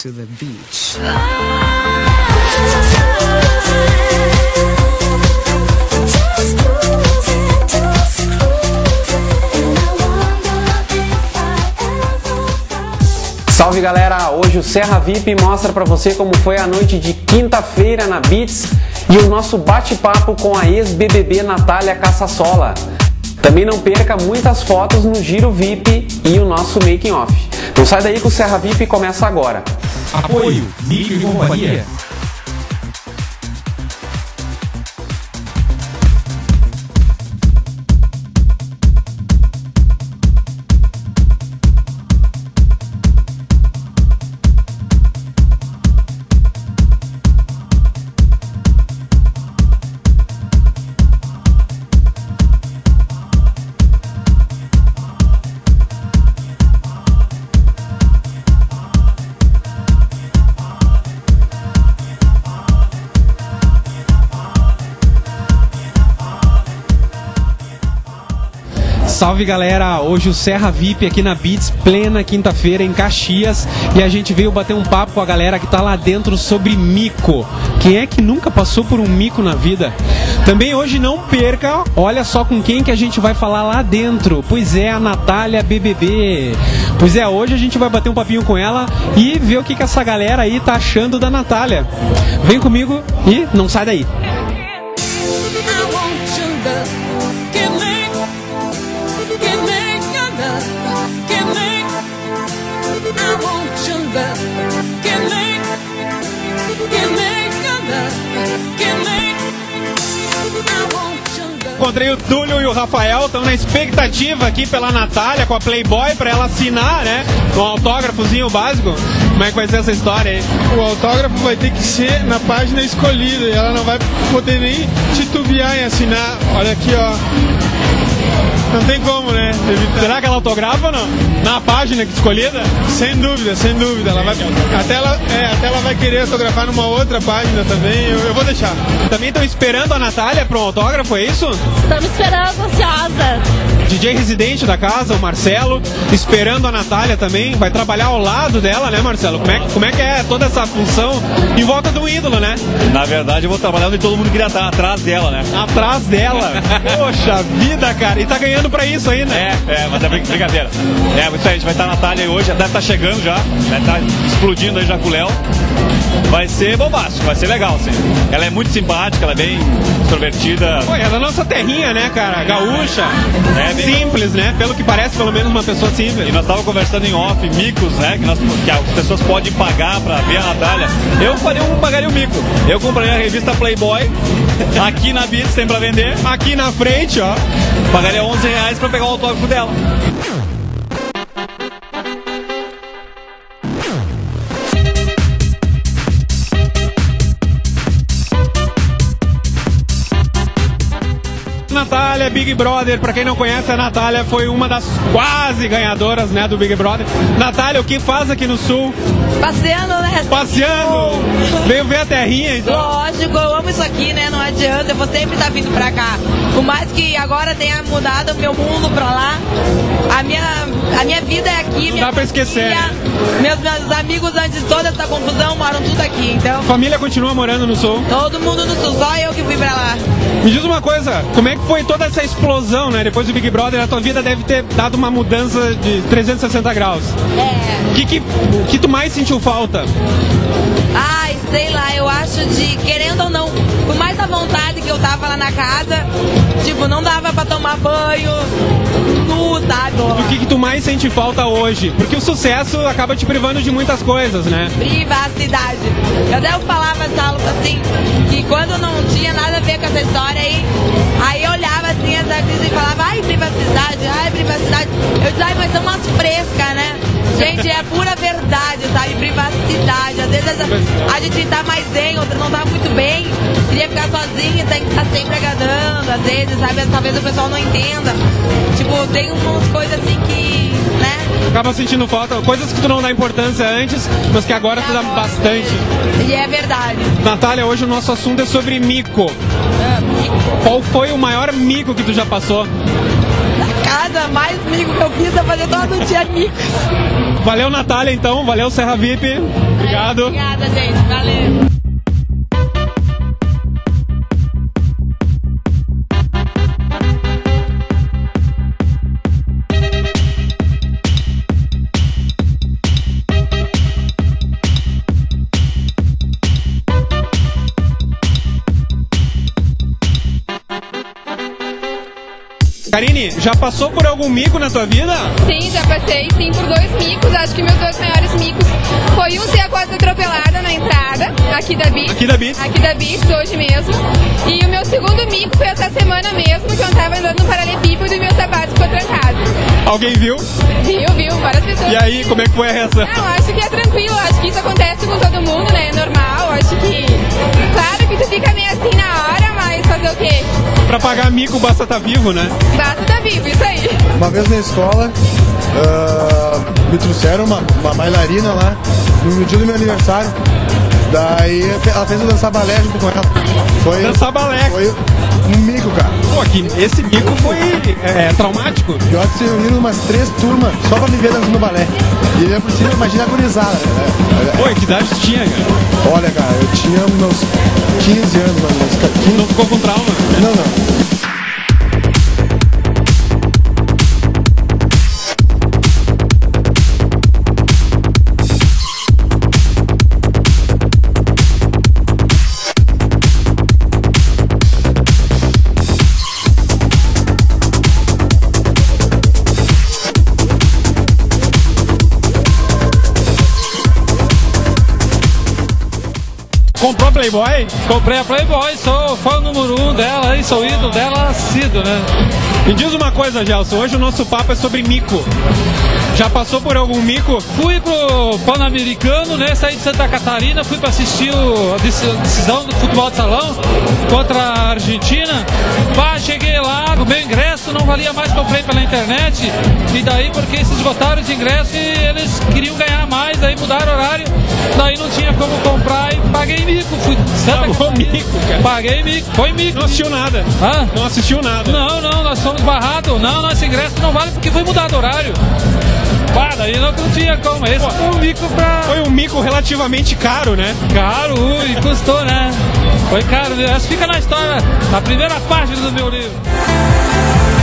to the beach. Salve galera, hoje o Serra VIP mostra pra você como foi a noite de quinta-feira na Beats e o nosso bate-papo com a ex-BBB Natália Cassassola. Também não perca muitas fotos no Giro VIP e o nosso making off. Então sai daí que o Serra VIP começa agora. Apoio, Mico e Companhia. Salve galera, hoje o Serra VIP aqui na Beats, plena quinta-feira em Caxias, e a gente veio bater um papo com a galera que tá lá dentro sobre mico. Quem é que nunca passou por um mico na vida? Também hoje não perca, olha só com quem que a gente vai falar lá dentro, pois é a Natália BBB. Pois é, hoje a gente vai bater um papinho com ela e ver o que que essa galera aí tá achando da Natália. Vem comigo e não sai daí. Encontrei o Túlio e o Rafael, estão na expectativa aqui pela Natália com a Playboy para ela assinar, né? Um autógrafozinho básico. Como é que vai ser essa história aí? O autógrafo vai ter que ser na página escolhida e ela não vai poder nem titubear em assinar. Olha aqui, ó. Não tem como, né? Será que ela autografa ou não? Na página escolhida? Sem dúvida, sem dúvida. Ela vai, até ela vai querer autografar numa outra página também. Eu vou deixar. Também estão esperando a Natália para um autógrafo, é isso? Estamos esperando, ansiosa. DJ residente da casa, o Marcelo, esperando a Natália também. Vai trabalhar ao lado dela, né, Marcelo? Como é que é toda essa função em volta do ídolo, né? Na verdade, eu vou trabalhando e todo mundo queria estar atrás dela, né? Atrás dela? Poxa vida, cara. E tá ganhando pra isso aí, né? Mas é brincadeira. Isso aí, a gente vai estar na Natália hoje, até tá chegando já, né? Tá explodindo aí já com o Léo. Vai ser bombástico, vai ser legal, sim. Ela é muito simpática, ela é bem extrovertida. Pô, é da nossa terrinha, né, cara? Gaúcha. Simples, né? Pelo que parece, pelo menos uma pessoa simples. E nós estávamos conversando em off, micos, né? Que as pessoas podem pagar pra ver a Natália. Eu pagaria um mico. Eu compraria a revista Playboy. Aqui na Beats tem pra vender. Aqui na frente, ó. Pagaria R$11 pra pegar o autógrafo dela. Natália, Big Brother, pra quem não conhece, a Natália foi uma das quase ganhadoras, né, do Big Brother. Natália, o que faz aqui no Sul? Passeando, né? Passeando! Veio ver a terrinha, então? Lógico, eu amo isso aqui, né? Não adianta, eu vou sempre estar vindo pra cá. Por mais que agora tenha mudado o meu mundo pra lá, a minha vida é aqui. Não dá pra esquecer. Meus amigos, antes de toda essa confusão, moram tudo aqui, então... Família continua morando no Sul? Todo mundo no Sul, só eu que fui pra lá. Me diz uma coisa, como é que foi toda essa explosão, né? Depois do Big Brother, a tua vida deve ter dado uma mudança de 360 graus. O que tu mais sentiu falta? Ai, sei lá, eu acho querendo ou não, por mais à vontade que eu tava lá na casa, tipo, não dava pra tomar banho, sabe? Do que tu mais sente falta hoje? Porque o sucesso acaba te privando de muitas coisas, né? Privacidade. Eu até falava, Saulo, assim, que quando não tinha nada a ver com essa história aí eu olhava assim as artistas e falava, ai, privacidade. Eu dizia, ai, mas são umas frescas, né? Gente, é pura verdade, sabe? Privacidade. Às vezes a gente tá mais bem, outra não tá muito bem, queria ficar sozinha, tem que estar sempre agradando, às vezes, sabe? Talvez o pessoal não entenda. Tipo, tem umas coisas assim que, né? Acaba sentindo falta, coisas que tu não dá importância antes, mas que agora tu dá bastante. E é verdade. Natália, hoje o nosso assunto é sobre mico. Mico. Qual foi o maior mico que tu já passou? da casa, mais mico que eu fiz é fazer todo dia micos. Valeu, Natália, então. Valeu, Serra VIP. Obrigado. Obrigada, gente. Valeu. Karine, já passou por algum mico na tua vida? Sim, já passei sim por 2 micos. Acho que meus 2 maiores micos foi um ser quase atropelada na entrada aqui da Beats. Aqui da Beats? Aqui da Beats, hoje mesmo. E o meu segundo mico foi essa semana mesmo, que eu tava andando no paralelepípedo e meu sapato ficou trancado. Alguém viu? Viu, várias pessoas. E aí, como é que foi a reação? Não, acho que é tranquilo, acho que isso acontece com todo mundo, né? É normal, acho que... Claro que tu fica meio assim na hora, mas fazer o quê? Pra pagar mico basta tá vivo, né? Basta tá vivo, isso aí. Uma vez na escola, me trouxeram uma bailarina lá, no dia do meu aniversário. Daí ela fez eu dançar balé junto com ela. Dançar balé? Foi um mico, cara. Pô, esse mico foi traumático. Pior que se reuniram umas 3 turmas só pra me ver dançando balé. E eu por cima, imagina a gurizada, né? Pô, que idade tu tinha, cara? Olha, cara, eu tinha uns 15 anos, mano. Não ficou com trauma? Não. Comprou a Playboy? Comprei a Playboy, sou fã número 1 dela e sou ídolo dela assíduo, né? Me diz uma coisa, Gelson, hoje o nosso papo é sobre mico. Já passou por algum mico? Fui pro Pan-Americano, né? Saí de Santa Catarina, fui para assistir a decisão do futebol de salão contra a Argentina. Cheguei lá, o meu ingresso não valia mais, comprei pela internet. E daí porque se esgotaram os ingressos e eles queriam ganhar mais, daí mudaram o horário. Daí não tinha como comprar e paguei mico. Fui Santa Catarina. Mico, cara. Paguei mico, foi mico. Não assistiu nada? Hã? Não assistiu nada? Não, nós fomos barrados. Não, esse ingresso não vale porque foi mudado o horário. Daí não tinha como. Esse foi um mico pra... Foi um mico relativamente caro, né? Caro, e custou, né? Foi caro. Essa fica na história, na primeira página do meu livro.